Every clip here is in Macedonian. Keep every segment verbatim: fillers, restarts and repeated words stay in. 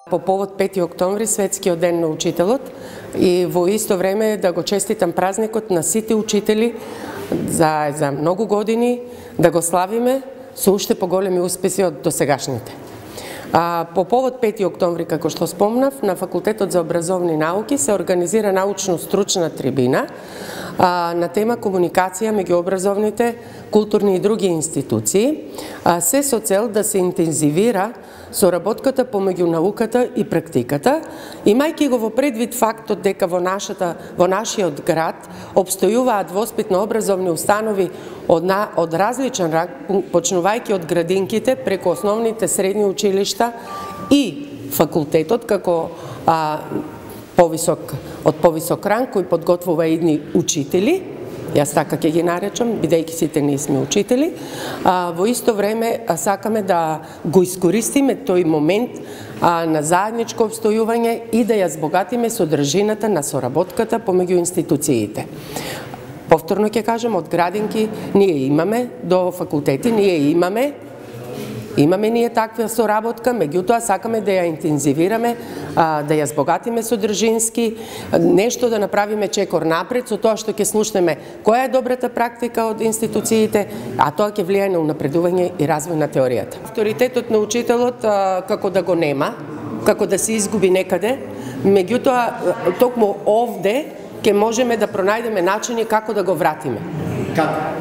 По повод пети октомври, светскиот ден на учителот, и во исто време да го честитам празникот на сите учители за, за многу години, да го славиме со уште поголеми успеси од досегашните. А, по повод пети октомври, како што спомнав, на Факултетот за образовни науки се организира научно-стручна трибина а, на тема комуникација меѓу образовните, културни и други институции, а, се со цел да се интензивира соработката помеѓу науката и практиката, имајќи го во предвид фактот дека во нашата во нашиот град обстојуваат воспитно образовни установи од на, од различен рак, почнувајќи од градинките преку основните средни училишта и факултетот како а, повисок од повисок ранг кој подготвува идни учители. Јас така ќе ги наречам, бидејќи сите ние сме учители. А, во исто време а, сакаме да го искористиме тој момент а, на заедничко обстојување и да ја збогатиме содржината на соработката помеѓу институциите. Повторно ќе кажам, од градинки ние имаме до факултети, ние имаме Имаме ние таква соработка, меѓутоа сакаме да ја интензивираме, да ја збогатиме содржински, нешто да направиме чекор напред со тоа што ќе слушнеме која е добрата практика од институциите, а тоа ќе влијае на унапредување и развој на теоријата. Авторитетот на учителот како да го нема, како да се изгуби некаде, меѓутоа токму овде ќе можеме да пронајдеме начини како да го вратиме. Како?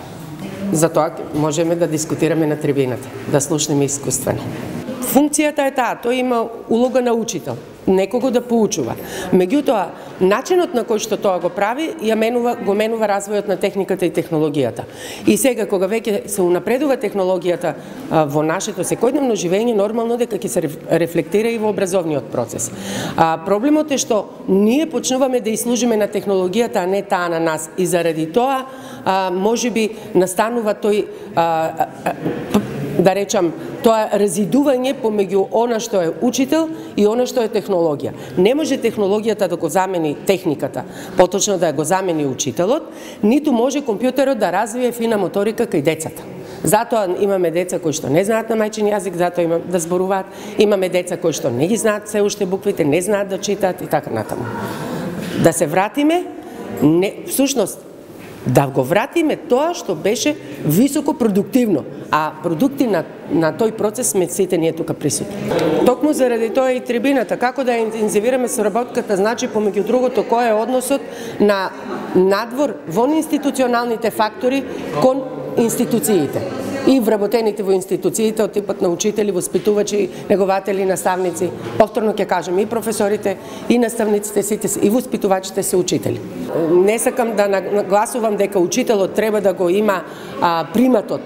Затоа можеме да дискутираме на трибината, да слушнеме искуствено. Функцијата е таа, тој има улога на учител, некого да поучува. Меѓутоа, начинот на кој што тоа го прави, ја менува, го менува развојот на техниката и технологијата. И сега, кога веќе се унапредува технологијата а, во нашето секојдневно живење, нормално дека ќе се рефлектира и во образовниот процес. А, проблемот е што ние почнуваме да служиме на технологијата, а не таа на нас. И заради тоа, а, може би, настанува тој а, а, да речам, тоа разидување помеѓу она што е учител и она што е технологија. Не може технологијата да го замени техниката, поточно да го замени учителот, ниту може компјутерот да развие фина моторика кај децата. Затоа имаме деца кои што не знаат на мајчин јазик, затоа имаме да зборуваат, имаме деца кои што не ги знаат се уште буквите, не знаат да читаат и така натаму. Да се вратиме, не, всушност, да го вратиме тоа што беше високо продуктивно, а продукти на, на тој процес сме сите ние тука присутни. Токму заради тоа и трибината, како да интензивираме соработката, значи помеѓу другото кој е односот на надвор вон институционалните фактори кон институциите и вработените во институциите од типот на учители, воспитувачи, негователи, наставници. Повторно ќе кажем, и професорите, и наставниците, сите, и воспитувачите се учители. Не сакам да нагласувам дека учителот треба да го има а, приматот.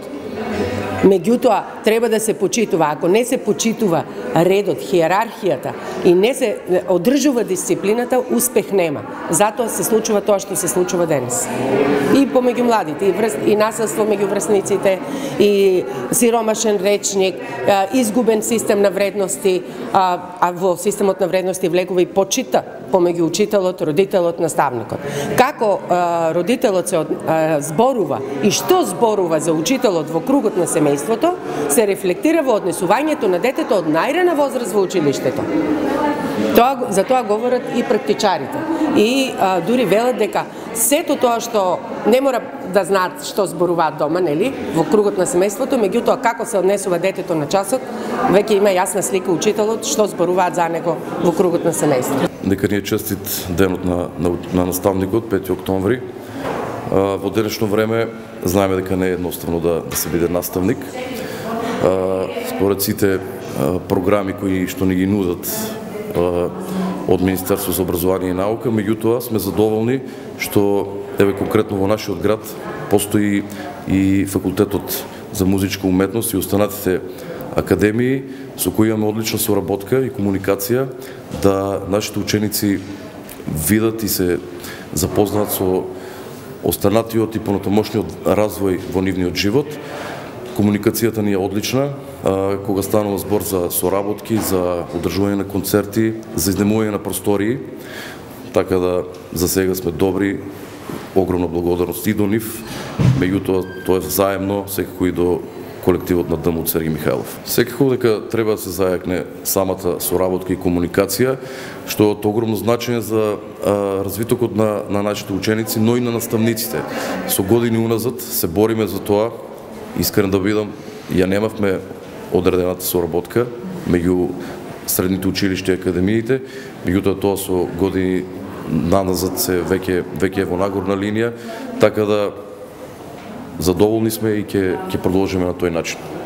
Меѓутоа, треба да се почитува. Ако не се почитува редот, хиерархијата и не се одржува дисциплината, успех нема. Затоа се случува тоа што се случува денес. И помеѓу младите, и, врз, и насилство меѓу врсниците, и сиромашен речник, изгубен систем на вредности, а, а во системот на вредности влегува и почита помеѓу учителот, родителот, наставникот. Како а, родителот се а, зборува и што зборува за учителот во кругот на семејството, се рефлектира во однесувањето на детето од најрана возраст во училиштето. Тоа, за тоа говорат и практичарите. И а, дури велат дека сето тоа што не мора да знаат што зборуваат дома, нели, во кругот на семејството, меѓутоа како се однесува детето на часот, веќе има јасна слика учителот што зборуваат за него во кругот на семејството. Нека ни е честит денот на, на, на наставникот, пети октомври. А, во денешно време знаеме дека не е едноставно да, да се биде наставник. А, според сите а, програми кои што ни ги нудат а, од Министерство за образование и наука, меѓутоа сме задоволни што еве конкретно во нашиот град постои и факултетот за музичка уметност и останатите академии со кои имаме одлична соработка и комуникација, да нашите ученици видат и се запознаат со останатиот и понатамошниот развој во нивниот живот. Комуникацијата ни е одлична, кога станува збор за соработки, за одржување на концерти, за изнемување на простории, така да за сега сме добри, огромна благодарност и до нив, меѓутоа тоа е заемно, секако и до колективот на ДМ од Сергеј Михајлов. Секако дека треба да се зајакне самата соработка и комуникација, што е од огромно значење за а, развитокот на, на нашите ученици, но и на наставниците. Со години уназад се бориме за тоа, искрен да бидам, ја немавме одредената соработка меѓу средните училишта и академиите, меѓутоа тоа со години наназад се веќе веќе е во нагорна линија, така да задоволни сме и ќе ќе продолжиме на тој начин.